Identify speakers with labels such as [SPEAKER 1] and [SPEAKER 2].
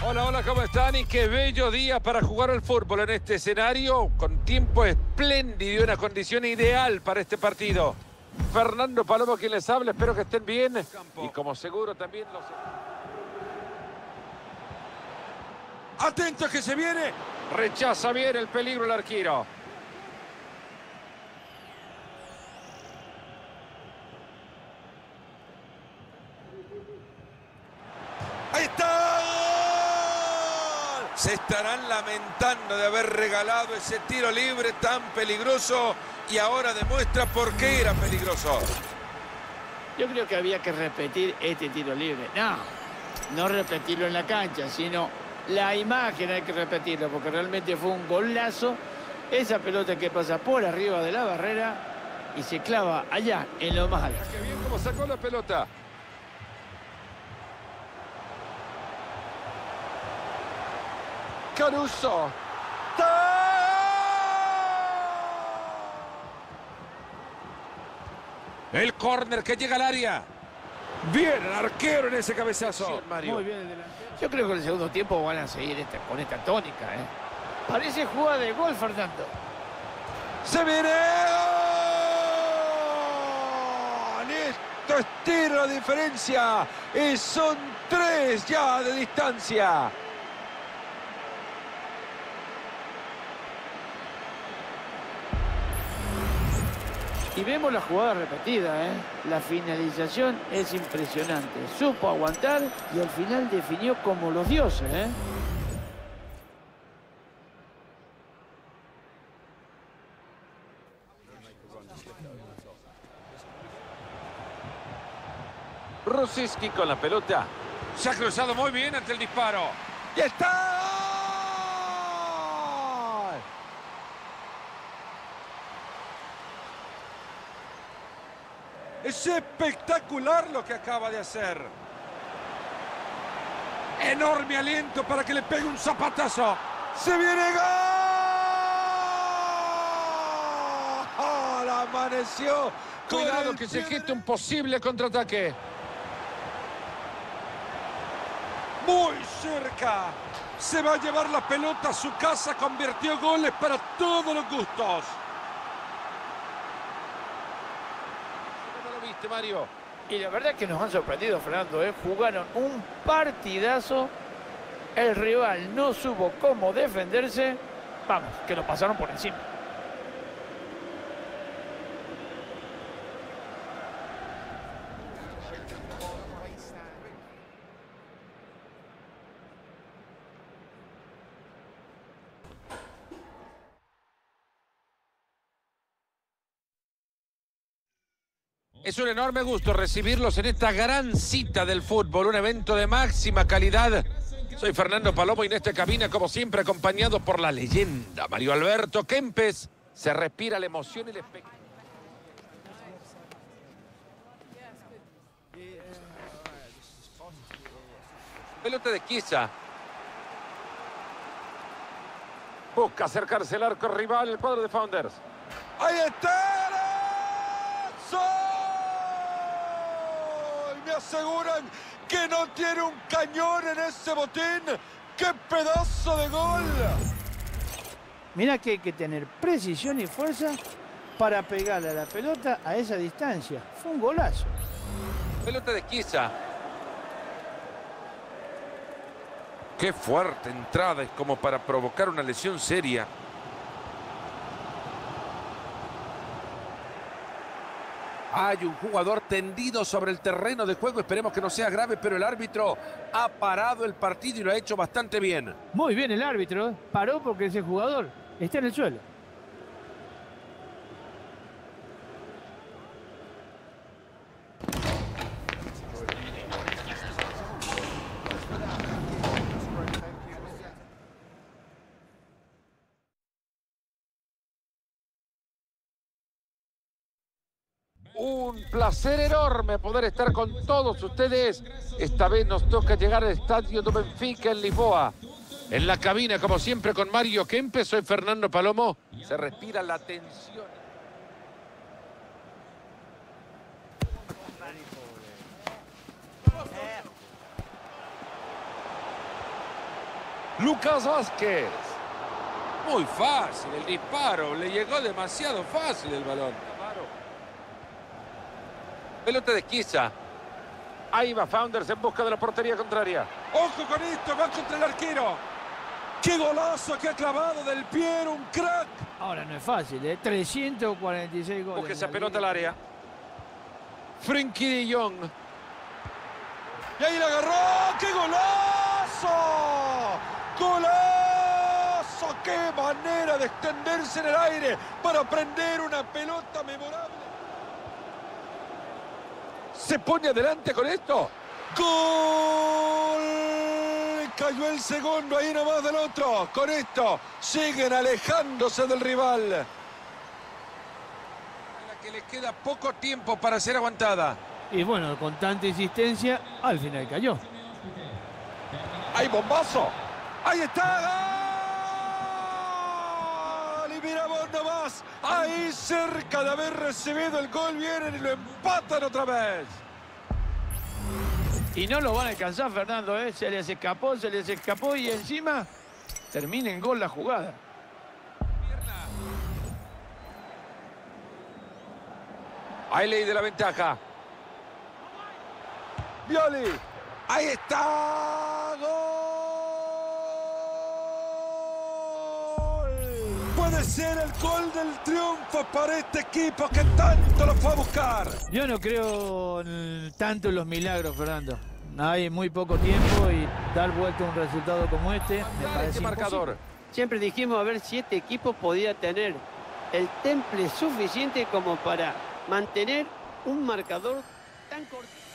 [SPEAKER 1] Hola, hola, ¿cómo están? Y qué bello día para jugar al fútbol en este escenario, con tiempo espléndido y una condición ideal para este partido. Fernando Palomo quien les habla, espero que estén bien. Y como seguro también los...
[SPEAKER 2] ¡Atento que se viene!
[SPEAKER 1] Rechaza bien el peligro el arquero.
[SPEAKER 2] ¡Ahí está! ¡Gol! Se estarán lamentando de haber regalado ese tiro libre tan peligroso y ahora demuestra por qué era peligroso.
[SPEAKER 3] Yo creo que había que repetir este tiro libre. No repetirlo en la cancha, sino la imagen hay que repetirlo, porque realmente fue un golazo. Esa pelota que pasa por arriba de la barrera y se clava allá, en lo más alto.
[SPEAKER 1] Qué bien cómo sacó la pelota. Caruso.
[SPEAKER 2] El córner que llega al área. Bien el arquero en ese cabezazo.
[SPEAKER 1] Mario.
[SPEAKER 3] Muy bien el delantero. Yo creo que en el segundo tiempo van a seguir con esta tónica. Parece jugada de gol, Fernando.
[SPEAKER 2] ¡Se viene! ¡Gol! Esto es tiro de diferencia. Y son 3 ya de distancia.
[SPEAKER 3] Y vemos la jugada repetida, La finalización es impresionante. Supo aguantar y al final definió como los dioses,
[SPEAKER 1] Rosicky con la pelota.
[SPEAKER 2] Se ha cruzado muy bien ante el disparo. ¡Y está! Es espectacular lo que acaba de hacer. Enorme aliento para que le pegue un zapatazo. ¡Se viene gol! Amaneció.
[SPEAKER 1] Cuidado que se quite un posible contraataque.
[SPEAKER 2] Muy cerca. Se va a llevar la pelota a su casa. Convirtió goles para todos los gustos.
[SPEAKER 1] ¿Cómo lo viste, Mario?
[SPEAKER 3] Y la verdad es que nos han sorprendido, Fernando, Jugaron un partidazo. El rival no supo cómo defenderse. Vamos, que lo pasaron por encima.
[SPEAKER 1] Es un enorme gusto recibirlos en esta gran cita del fútbol, un evento de máxima calidad. Soy Fernando Palomo y en esta cabina, como siempre, acompañado por la leyenda Mario Alberto Kempes. Se respira la emoción y la expectativa. Pelota de Chiesa. Busca acercarse al arco rival, el cuadro de Founders.
[SPEAKER 2] ¡Ahí está! ¡Gol! Me aseguran que no tiene un cañón en ese botín. ¡Qué pedazo de gol!
[SPEAKER 3] Mirá que hay que tener precisión y fuerza para pegarle a la pelota a esa distancia. Fue un golazo.
[SPEAKER 1] Pelota de Chiesa.
[SPEAKER 2] Qué fuerte entrada, es como para provocar una lesión seria. Hay un jugador tendido sobre el terreno de juego. Esperemos que no sea grave, pero el árbitro ha parado el partido y lo ha hecho bastante bien.
[SPEAKER 3] Muy bien el árbitro, Paró porque ese jugador está en el suelo.
[SPEAKER 1] Un placer enorme poder estar con todos ustedes. Esta vez nos toca llegar al estadio do Benfica en Lisboa. En la cabina, como siempre, con Mario Kempes. Soy Fernando Palomo. Se respira la tensión.
[SPEAKER 4] Lucas Vázquez.
[SPEAKER 1] Muy fácil el disparo. Le llegó demasiado fácil el balón. Pelota de Esquiza. Ahí va Founders en busca de la portería contraria.
[SPEAKER 2] Ojo con esto, va contra el arquero. ¡Qué golazo que ha clavado Del Piero! ¡Un crack!
[SPEAKER 3] Ahora no es fácil, ¿eh? 346 goles.
[SPEAKER 1] Busca esa pelota al área. Frenkie de Jong.
[SPEAKER 2] Y ahí la agarró. ¡Qué golazo! ¡Golazo! ¡Qué manera de extenderse en el aire para prender una pelota memorable!
[SPEAKER 1] Se pone adelante con esto.
[SPEAKER 2] ¡Gol! Cayó el segundo ahí nomás del otro. Con esto siguen alejándose del rival.
[SPEAKER 1] La que le queda poco tiempo para ser aguantada.
[SPEAKER 3] Y bueno, con tanta insistencia, al final cayó.
[SPEAKER 2] ¡Hay bombazo! ¡Ahí está! ¡Gol! Y mira vos nomás. Ahí cerca de haber recibido el gol vienen y lo empatan otra vez.
[SPEAKER 3] Y no lo van a alcanzar, Fernando, ¿eh? Se les escapó y encima termina en gol la jugada.
[SPEAKER 1] Hay ley de la ventaja.
[SPEAKER 2] Violi. Ahí está. ¡Gol! Puede ser el gol del triunfo para este equipo que tanto lo fue a buscar.
[SPEAKER 3] Yo no creo tanto en los milagros, Fernando. Hay muy poco tiempo y dar vuelta a un resultado como este me parece
[SPEAKER 1] Este marcador.
[SPEAKER 5] Siempre dijimos a ver si este equipo podía tener el temple suficiente como para mantener un marcador tan corto.